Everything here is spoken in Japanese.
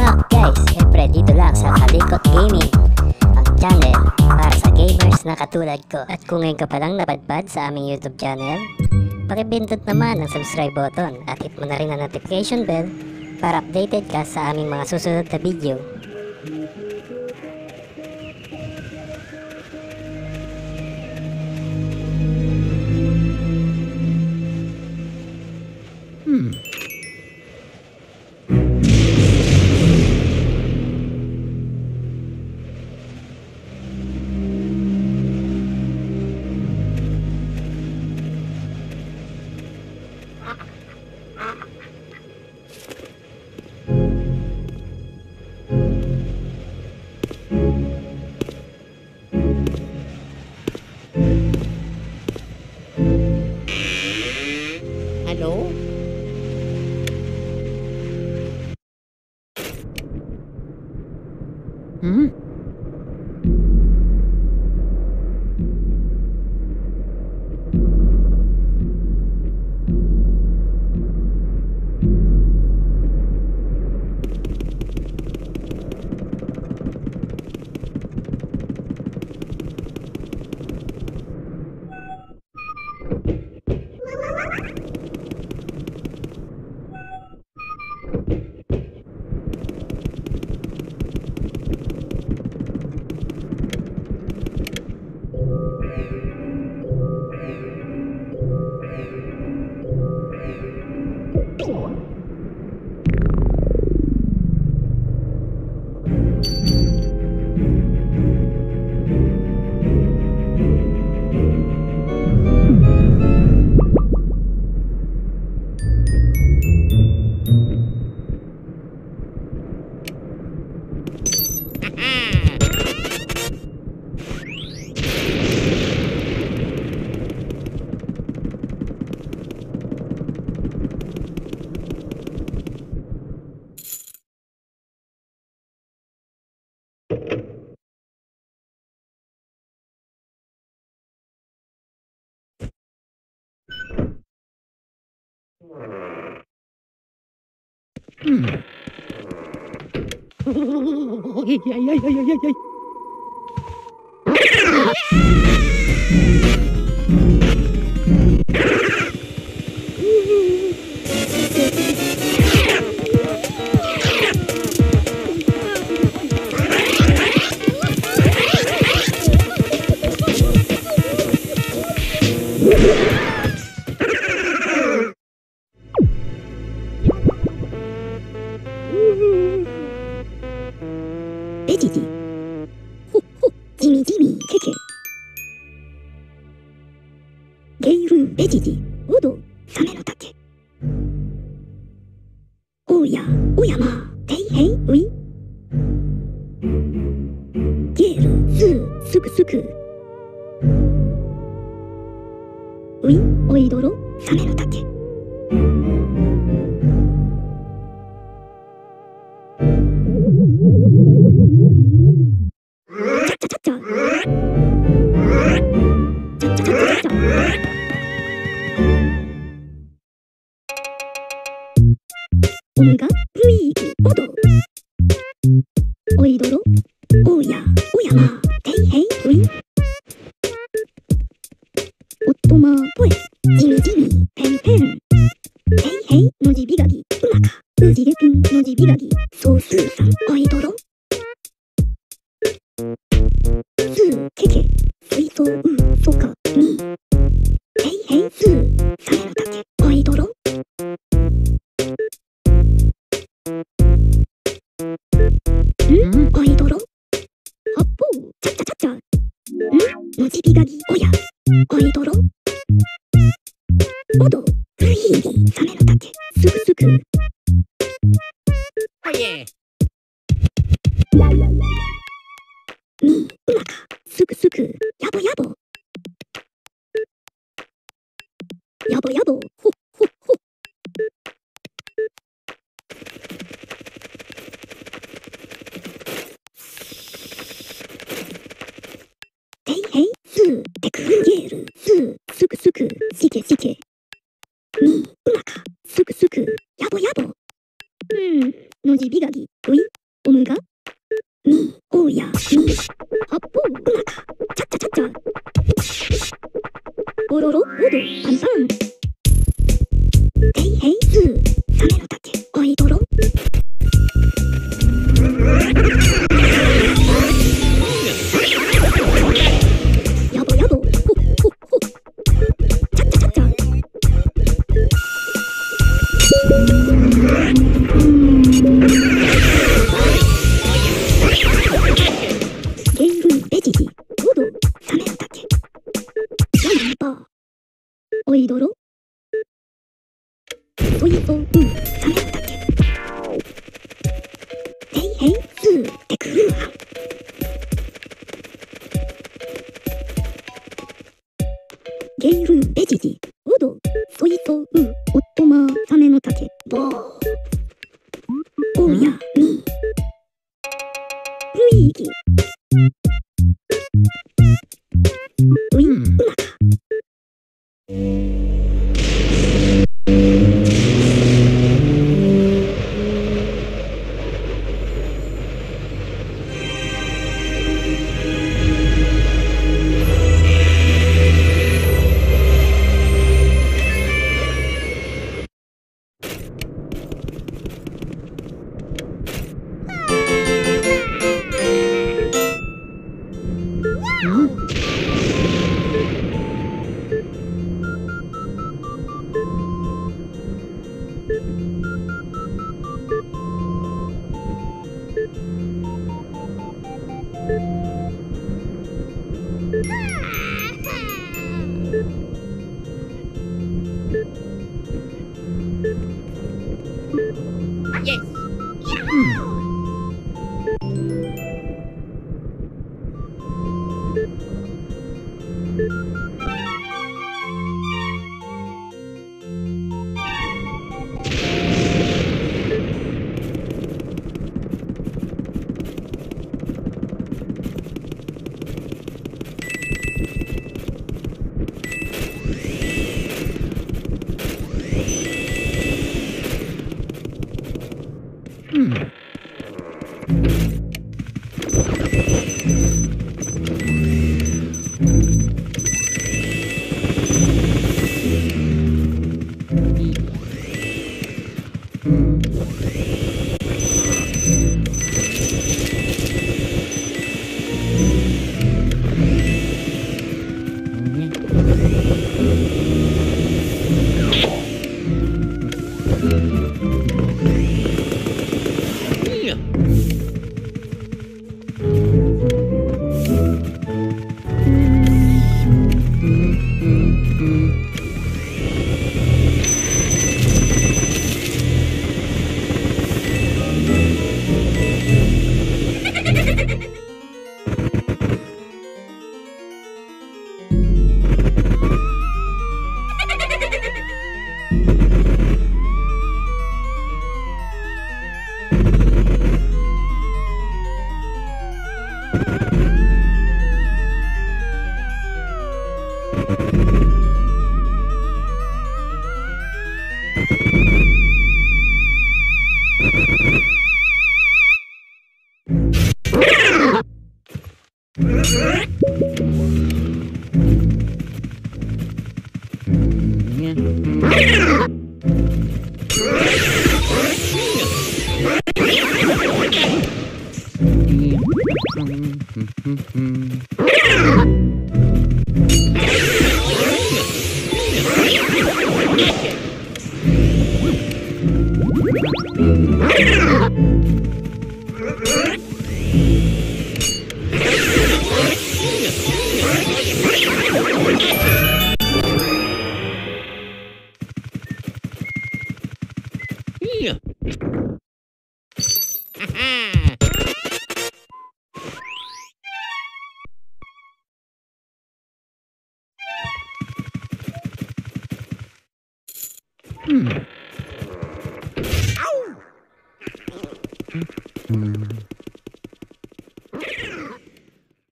up guys? Siyempre dito lang sa Kalikot Gaming, ang channel para sa gamers na katulad ko. At kung ngayon ka palang napadpad sa aming YouTube channel, pakipindot naman ang subscribe button at hit mo na rin ang notification bell para updated ka sa aming mga susunod na video. Hello?ベジジほっほジミジミケケゲイルンベジジオドサメの竹おやおやまテイヘイウィゲールスースクスクウィおいどろサメの竹オムガルイーオドおいどろおやおやまテイヘイウィおっとまぽえジミジミペンペンテイヘイのじびがぎうまかうじげぴんのじびがぎソースーさんおいどろスーケケスイソウソカミテイヘイスーサメの竹おいどろおいどろはっぽうちゃっちゃちゃっちゃのじびがぎおやおいどろおどルイーギサメの竹すくすくみうまかすくすくやぼやぼやぼやぼほっほっほテイヘイスーテクンゲールスースクスクシケシケみうまかすくすくやぼやぼのじびがぎういサメだったっけ。ヘイヘイスーってくるわ。ゲイルベジジオドソイソウオットマサメの竹ボーオヤミルイギウインウナカ。 Hmm.